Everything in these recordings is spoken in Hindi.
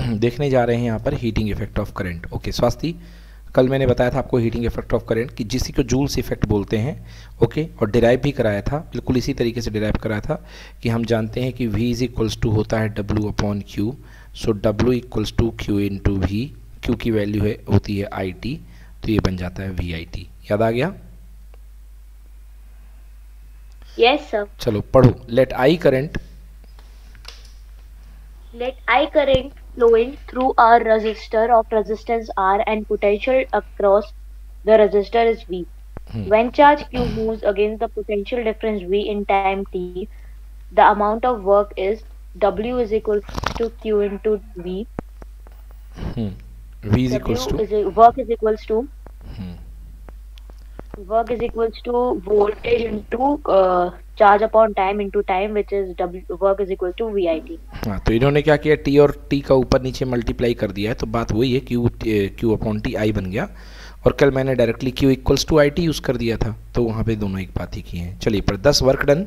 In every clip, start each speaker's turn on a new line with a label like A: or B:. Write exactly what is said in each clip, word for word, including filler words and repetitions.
A: देखने जा रहे हैं यहाँ पर heating effect of current. Okay स्वास्थी, कल मैंने बताया था आपको हीटिंग इफेक्ट ऑफ करंट कि जिसी को जूल्स इफेक्ट बोलते हैं। ओके, और डिराइव भी कराया था, बिल्कुल इसी तरीके से डिराइव कराया था कि हम जानते हैं कि V इज इक्वल्स टू होता है W upon Q. So W equals to Q into V, Q की वैल्यू है होती है आई टी, तो ये बन जाता है वी आई टी। याद आ गया?
B: Yes sir.
A: चलो पढ़ो। Let I current
B: Let I current flowing through a resistor of resistance R and potential across the resistor is V. When charge Q moves against the potential difference V in time t, the amount of work is W is equal to Q into V.
A: V is equals
B: W
A: to
B: is e- work is equals to work is equals to voltage into uh, charge upon time into time, which is W work is equal to V I T.
A: हाँ, तो इन्होंने क्या किया, टी और टी का ऊपर नीचे मल्टीप्लाई कर दिया है, तो बात वही है, Q Q upon T I बन गया। और कल मैंने directly Q equals to I T use कर दिया था, तो वहाँ पे दोनों एक बात ही की हैं। चलिए पर thus work done.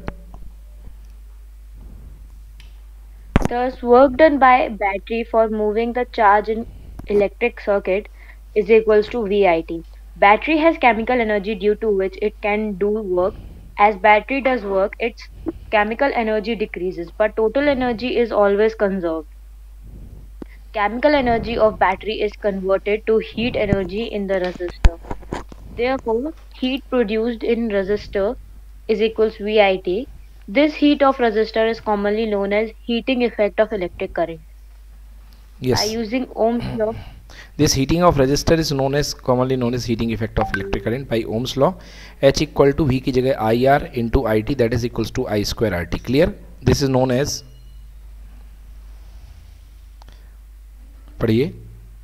B: Thus, work done by battery for moving the charge in electric circuit is equals to V I T. Battery has chemical energy due to which it can do work. As battery does work, its chemical energy decreases, but total energy is always conserved. Chemical energy of battery is converted to heat energy in the resistor. Therefore, heat produced in resistor is equals V I T. This heat of resistor is commonly known as heating effect of electric current.
A: Yes.
B: By using Ohm's law,
A: This heating of resistor is known as commonly known as heating effect of electric current by Ohm's law. H equal to V की जगह I R into I T, that is equals to I square R T. Clear? This is known as, पढ़िए।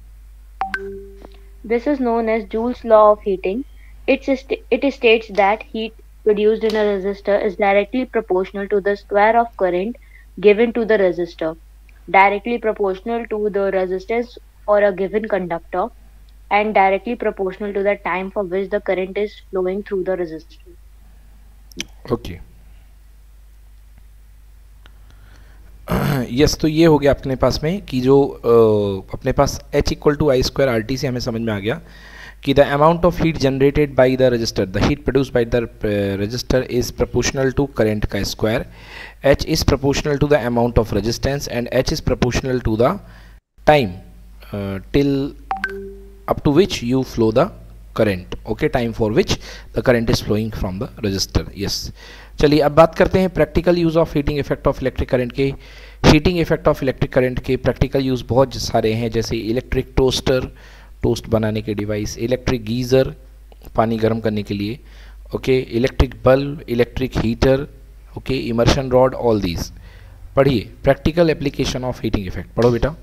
B: this is known as Joule's law of heating. It, st- it states that heat produced in a resistor is directly proportional to the square of current given to the resistor, directly proportional to the resistance for a given conductor, and directly proportional to the time for which the current is flowing through the resistor.
A: Okay yes, तो ये हो गया अपने पास में कि जो uh, अपने पास H equal to I square R T से हमें समझ में आ गया कि the amount of heat generated by the resistor, the heat produce by the resistor is proportional to current का square. H is proportional to the amount of resistance and H is proportional to the time till up to which you flow the current, okay, time for which the current is flowing from the resistor. yes, चलिए अब बात करते हैं practical use of heating effect of electric current के। Heating effect of electric current के प्रैक्टिकल यूज़ बहुत सारे हैं, जैसे इलेक्ट्रिक टोस्टर, टोस्ट बनाने के डिवाइस, इलेक्ट्रिक गीज़र पानी गर्म करने के लिए, okay, electric bulb, electric heater, okay, immersion rod, all these. पढ़िए practical application of heating effect, पढ़ो बेटा।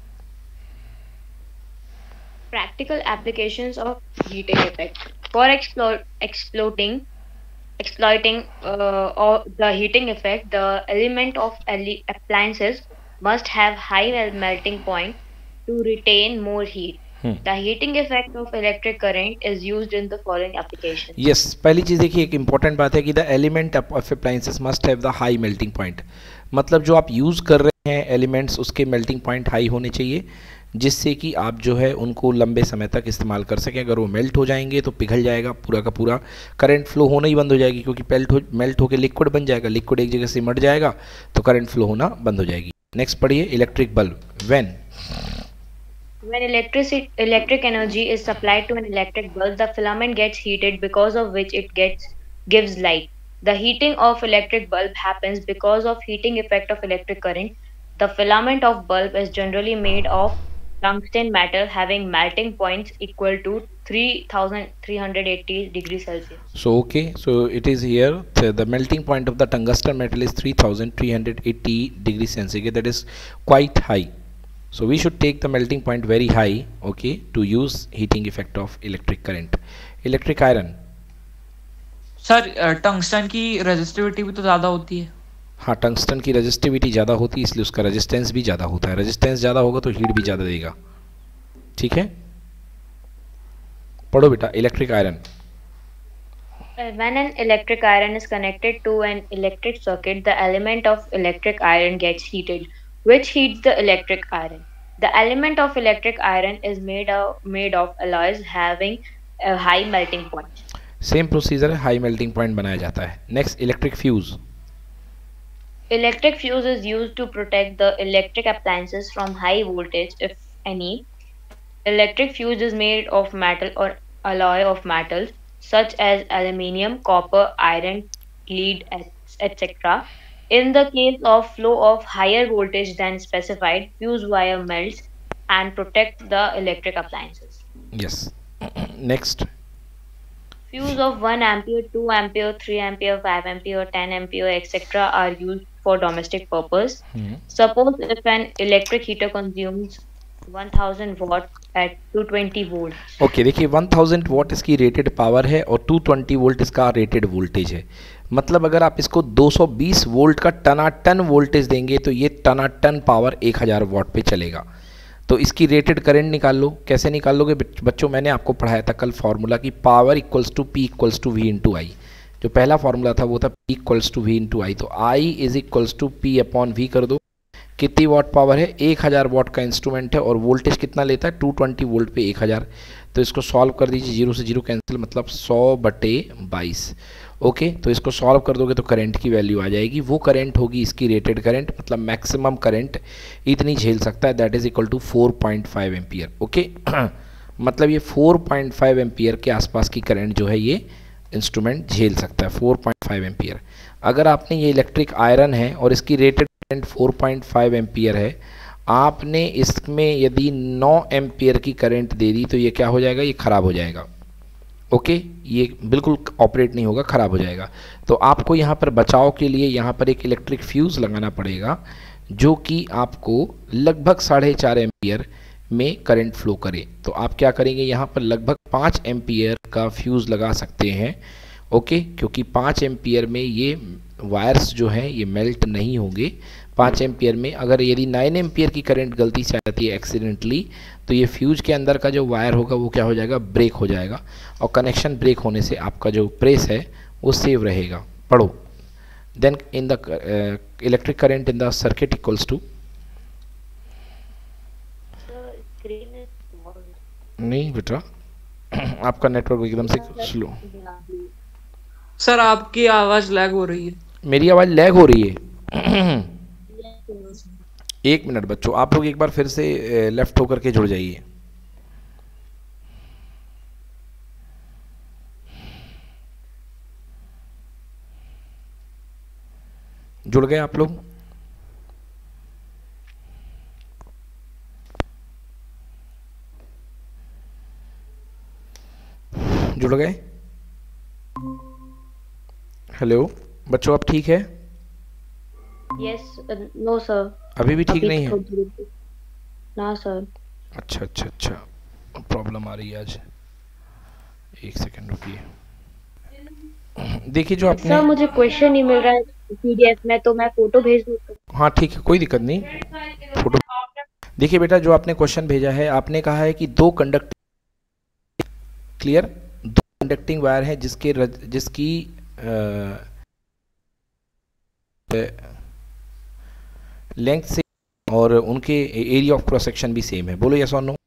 B: Practical applications of heating effect. For explo- exploiting exploiting uh, or the heating effect, the element of ele- appliances must have high mel- melting point to retain more heat.
A: Hmm.
B: The heating effect of electric current is used in the following applications.
A: Yes yes, पहली चीज़ देखिए, एक इंपॉर्टेंट बात है कि the element of appliances must have the high melting point. मतलब जो आप यूज़ कर रहे हैं एलिमेंट्स, उसके मेल्टिंग पॉइंट हाई होने चाहिए, जिससे कि आप जो है उनको लंबे समय तक इस्तेमाल कर सकें। अगर वो मेल्ट हो जाएंगे तो पिघल जाएगा, पूरा का पूरा करंट फ्लो होना ही बंद हो जाएगी, क्योंकि पेल्ट हो मेल्ट होकर लिक्विड बन जाएगा, लिक्विड एक जगह से मट जाएगा तो करंट फ्लो होना बंद हो जाएगी। नेक्स्ट पढ़िए electric bulb. When
B: When electric electric energy is supplied to an electric bulb, the filament gets heated, because of which it gets gives light. The heating of electric bulb happens because of heating effect of electric current. The filament of bulb is generally made of tungsten metal having melting points equal to three thousand three hundred eighty degrees Celsius.
A: So okay, so it is here the, the melting point of the tungsten metal is three thousand three hundred eighty degrees centigrade, that is quite high. So we should take the melting point very high, okay, to use heating effect of electric current. Electric iron,
C: sir tungsten की रेजिस्टिविटी भी तो ज़्यादा होती है।
A: हाँ, टंगस्टन की रेजिस्टिविटी ज़्यादा होती है, इसलिए उसका रेजिस्टेंस भी ज़्यादा होता है। रेजिस्टेंस ज़्यादा होगा तो हीट भी ज़्यादा देगा, ठीक है। पढ़ो बेटा electric iron.
B: When an electric iron is connected to an electric circuit, the element of electric iron gets heated, which heats the electric iron. The element of electric iron is made of made of alloys having a high melting point.
A: Same procedure है, हाई मेल्टिंग पॉइंट बनाया जाता है. Next electric fuse.
B: Electric fuse is used to protect the electric appliances from high voltage, if any. Electric fuse is made of metal or alloy of metals such as aluminium, copper, iron, lead, et cetera. In the case of flow of higher voltage than specified, fuse wire melts and protect the electric appliances.
A: Yes. Next.
B: Fuse of one ampere, two ampere, three ampere, five ampere, ten ampere, et cetera are used for domestic purpose.
A: Hmm.
B: Suppose if an electric heater consumes one thousand watt at two hundred twenty volt.
A: Okay okay, देखिए one thousand वॉट इसकी रेटेड पावर है और two hundred twenty वोल्ट इसका रेटेड वोल्टेज है. मतलब अगर आप इसको two hundred twenty वोल्ट का टनाटन वोल्टेज देंगे तो ये टनाटन पावर one thousand वॉट पे चलेगा. तो इसकी रेटेड करंट निकाल लो. कैसे निकाल लोगे बच्चों? मैंने आपको पढ़ाया था कल फार्मूला की power equals to P equals to V into I. जो पहला फार्मूला था वो था P equals to V into I. तो I is equals to P upon V कर दो. कितनी वॉट पावर है? one thousand वॉट का इंस्ट्रूमेंट है और वोल्टेज कितना लेता है? two hundred twenty वोल्ट पे one thousand. तो इसको सॉल्व कर दीजिए. जीरो से जीरो कैंसिल, मतलब one hundred बटे बाईस. ओके, तो इसको सॉल्व कर दोगे तो करंट की वैल्यू आ जाएगी. वो करंट होगी इसकी रेटेड करंट, मतलब मैक्सिमम करंट इतनी झेल सकता है, that is equal to four point five ampere. Okay, मतलब ये four point five एम्पियर के आसपास की करंट जो है ये इंस्ट्रूमेंट झेल सकता है, four point five एम्पियर. अगर आपने ये इलेक्ट्रिक आयरन है और इसकी rated current four point five ampere है, आपने इसमें यदि nine एम्पियर की करंट दे दी तो ये क्या हो जाएगा? ये ख़राब हो जाएगा. ओके okay, ये बिल्कुल ऑपरेट नहीं होगा, ख़राब हो जाएगा. तो आपको यहाँ पर बचाव के लिए यहाँ पर एक इलेक्ट्रिक फ्यूज़ लगाना पड़ेगा जो कि आपको लगभग साढ़े चार एम्पियर में करंट फ्लो करे. तो आप क्या करेंगे? यहाँ पर लगभग पाँच एम्पियर का फ्यूज़ लगा सकते हैं. ओके okay, क्योंकि पाँच एम्पियर में ये वायर्स जो हैं ये मेल्ट नहीं होंगे. पाँच एम्पियर में अगर यदि नाइन एम्पियर की करंट गलती से आ जाती है एक्सीडेंटली, तो ये फ्यूज के अंदर का जो वायर होगा वो क्या हो जाएगा? ब्रेक हो जाएगा. और कनेक्शन ब्रेक होने से आपका जो प्रेस है वो सेव रहेगा. पढ़ो. Then in the electric current in the circuit equals to, नहीं बेटा आपका नेटवर्क एकदम से स्लो.
C: सर आपकी आवाज लैग हो रही है.
A: मेरी आवाज लैग हो रही है? एक मिनट बच्चों, आप लोग एक बार फिर से लेफ्ट होकर के जुड़ जाइए. जुड़ गए आप लोग? जुड़ गए? हेलो बच्चों, आप ठीक है?
B: यस. No sir.
A: अभी भी ठीक नहीं है?
B: ना सर.
A: अच्छा अच्छा अच्छा, प्रॉब्लम आ रही है आज. एक सेकंड रुकिए. देखिए जो आपने,
B: सर मुझे क्वेश्चन नहीं मिल रहा है पीडीएफ में, तो मैं फोटो भेज दूँ?
A: हाँ ठीक है, कोई दिक्कत नहीं. फोटो देखिए बेटा, जो आपने क्वेश्चन भेजा है, आपने कहा है कि दो कंडक्ट क्लियर दो कंडक्टिंग वायर है जिसके जिसकी लेंथ से और उनके एरिया ऑफ क्रॉस सेक्शन भी सेम है. बोलो यस और नो.